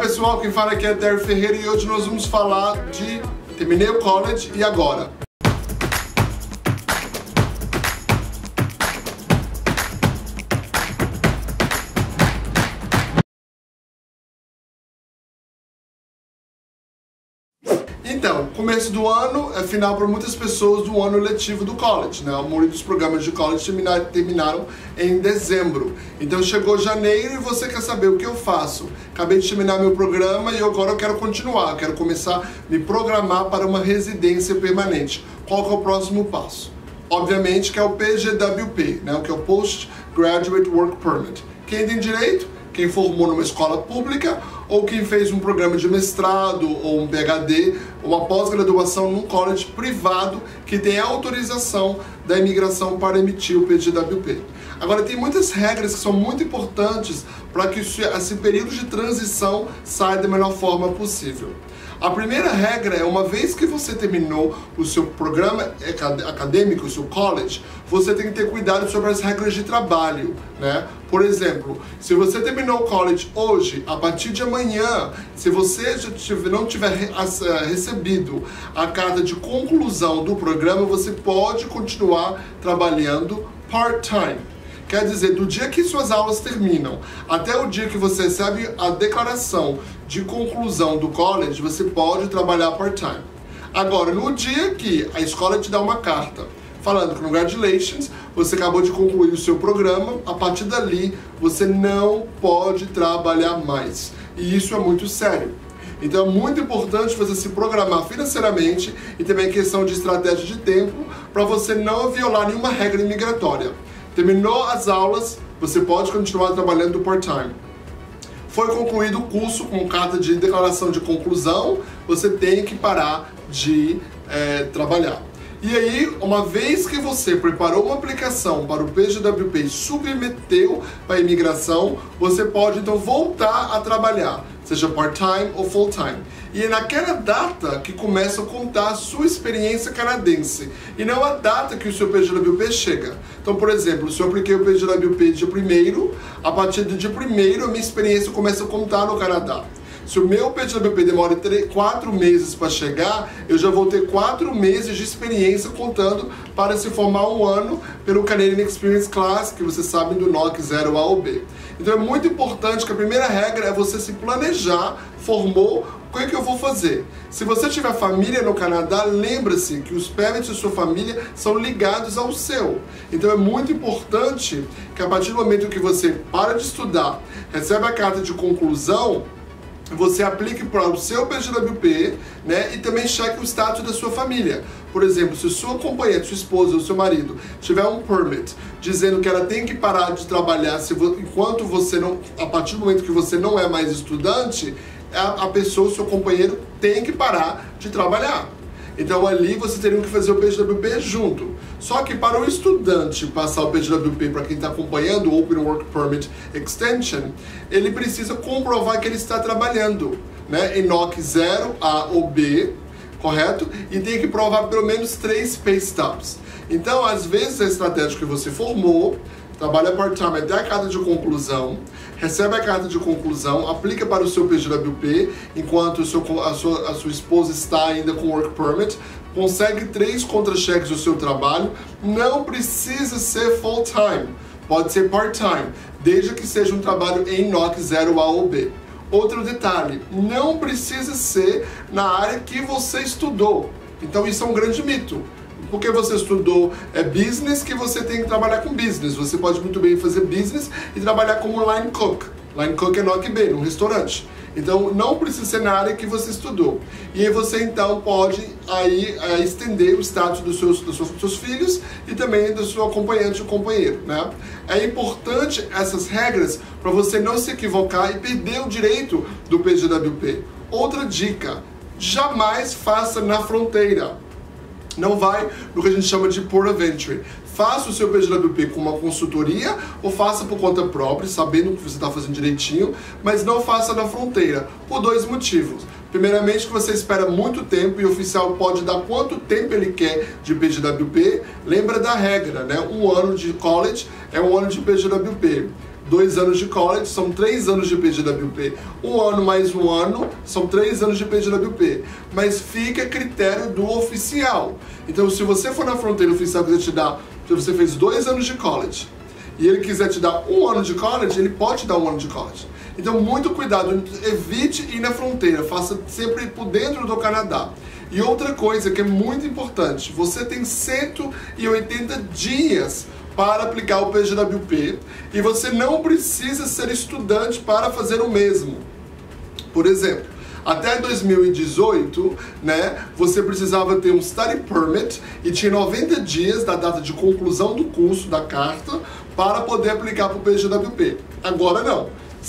pessoal, quem fala aqui é Terry Ferreira e hoje nós vamos falar de terminei o college e agora? Então, começo do ano é final para muitas pessoas do ano letivo do college, né? A maioria dos programas de college terminaram em dezembro. Então chegou janeiro e você quer saber o que eu faço. Acabei de terminar meu programa e agora eu quero continuar, eu quero começar a me programar para uma residência permanente. Qual que é o próximo passo? Obviamente que é o PGWP, né? O que é o Post Graduate Work Permit. Quem tem direito? Quem formou numa escola pública ou quem fez um programa de mestrado ou um PhD ou uma pós-graduação num college privado que tem a autorização da imigração para emitir o PGWP. Agora, tem muitas regras que são muito importantes para que esse período de transição saia da melhor forma possível. A primeira regra é, uma vez que você terminou o seu programa acadêmico, o seu college, você tem que ter cuidado sobre as regras de trabalho, né? Por exemplo, se você terminou o college hoje, a partir de amanhã, se você não tiver recebido a carta de conclusão do programa, você pode continuar trabalhando part-time. Quer dizer, do dia que suas aulas terminam até o dia que você recebe a declaração de conclusão do college, você pode trabalhar part-time. Agora, no dia que a escola te dá uma carta falando congratulations, você acabou de concluir o seu programa, a partir dali você não pode trabalhar mais. E isso é muito sério. Então é muito importante você se programar financeiramente e também questão de estratégia de tempo para você não violar nenhuma regra imigratória. Terminou as aulas, você pode continuar trabalhando part-time. Foi concluído o curso com carta de declaração de conclusão, você tem que parar de trabalhar. E aí, uma vez que você preparou uma aplicação para o PGWP e submeteu para a imigração, você pode então voltar a trabalhar, seja part-time ou full-time. E é naquela data que começa a contar a sua experiência canadense, e não a data que o seu PGWP chega. Então, por exemplo, se eu apliquei o PGWP dia 1º, a partir do dia 1º a minha experiência começa a contar no Canadá. Se o meu PGWP demora 4 meses para chegar, eu já vou ter 4 meses de experiência contando para se formar um ano pelo Canadian Experience Class, que vocês sabem do NOC 0 A ou B. Então é muito importante que a primeira regra é você se planejar, formou, o que é que eu vou fazer? Se você tiver família no Canadá, lembre-se que os permits de sua família são ligados ao seu. Então é muito importante que a partir do momento que você para de estudar, recebe a carta de conclusão, você aplique para o seu PGWP, né, e também cheque o status da sua família. Por exemplo, se sua companheira, sua esposa ou seu marido tiver um permit dizendo que ela tem que parar de trabalhar enquanto você não, a partir do momento que você não é mais estudante, a pessoa, o seu companheiro, tem que parar de trabalhar. Então ali você teria que fazer o PGWP junto. Só que para o estudante passar o PGWP, para quem está acompanhando o Open Work Permit Extension, ele precisa comprovar que ele está trabalhando, né, em NOC 0 A ou B, correto? E tem que provar pelo menos 3 pay stubs. Então, às vezes, a estratégia que você formou, trabalha part-time até a carta de conclusão, recebe a carta de conclusão, aplica para o seu PGWP, enquanto a sua esposa está ainda com Work Permit, consegue 3 contra-cheques do seu trabalho, não precisa ser full-time, pode ser part-time, desde que seja um trabalho em NOC 0 A ou B. Outro detalhe, não precisa ser na área que você estudou, então isso é um grande mito. Porque você estudou business, que você tem que trabalhar com business. Você pode muito bem fazer business e trabalhar como line cook. Line cook é NOC B, num restaurante. Então não precisa ser na área que você estudou. E aí você então pode aí estender o status dos seus filhos e também da sua acompanhante ou companheiro, né? É importante essas regras para você não se equivocar e perder o direito do PGWP. Outra dica, jamais faça na fronteira. Não vai no que a gente chama de Port of Entry. Faça o seu PGWP com uma consultoria ou faça por conta própria, sabendo que você está fazendo direitinho, mas não faça na fronteira, por 2 motivos. Primeiramente, que você espera muito tempo e o oficial pode dar quanto tempo ele quer de PGWP. Lembra da regra, né? 1 ano de college é 1 ano de PGWP. 2 anos de college, são 3 anos de PGWP. 1 ano mais 1 ano, são 3 anos de PGWP. Mas fica a critério do oficial. Então, se você for na fronteira oficial e quiser te dar, se você fez 2 anos de college, e ele quiser te dar 1 ano de college, ele pode te dar 1 ano de college. Então, muito cuidado, evite ir na fronteira, faça sempre por dentro do Canadá. E outra coisa que é muito importante, você tem 180 dias para aplicar o PGWP e você não precisa ser estudante para fazer o mesmo. Por exemplo, até 2018, né, você precisava ter um study permit e tinha 90 dias da data de conclusão do curso da carta para poder aplicar para o PGWP. Agora não,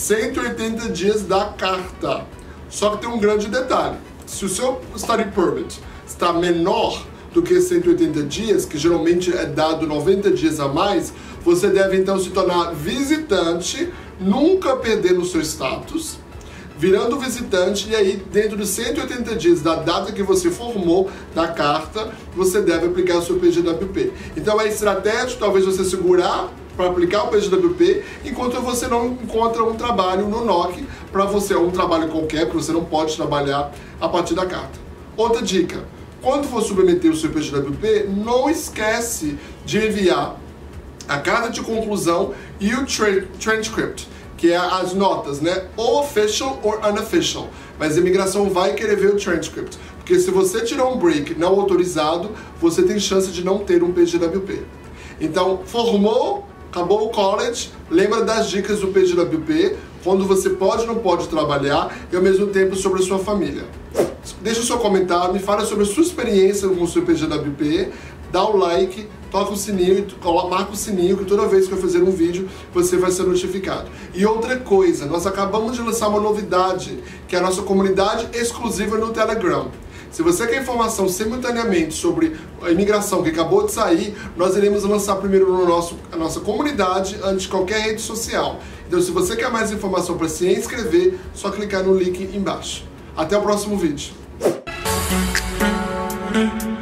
180 dias da carta. Só que tem um grande detalhe, se o seu study permit está menor do que 180 dias, que geralmente é dado 90 dias a mais, você deve então se tornar visitante, nunca perdendo o seu status, virando visitante, e aí dentro de 180 dias da data que você formou da carta, você deve aplicar o seu PGWP. Então é estratégico talvez você segurar para aplicar o PGWP, enquanto você não encontra um trabalho no NOC para você, ou um trabalho qualquer, porque você não pode trabalhar a partir da carta. Outra dica, quando for submeter o seu PGWP, não esquece de enviar a carta de conclusão e o transcript, que é as notas, né? Ou official ou unofficial. Mas a imigração vai querer ver o transcript, porque se você tirar um break não autorizado, você tem chance de não ter um PGWP. Então, formou, acabou o college, lembra das dicas do PGWP, quando você pode ou não pode trabalhar, e ao mesmo tempo sobre a sua família. Deixa o seu comentário, me fala sobre a sua experiência com o seu PGWP, dá o like, toca o sininho, marca o sininho, que toda vez que eu fazer um vídeo, você vai ser notificado. E outra coisa, nós acabamos de lançar uma novidade, que é a nossa comunidade exclusiva no Telegram. Se você quer informação simultaneamente sobre a imigração que acabou de sair, nós iremos lançar primeiro no a nossa comunidade antes de qualquer rede social. Então, se você quer mais informação para se inscrever, só clicar no link embaixo. Até o próximo vídeo.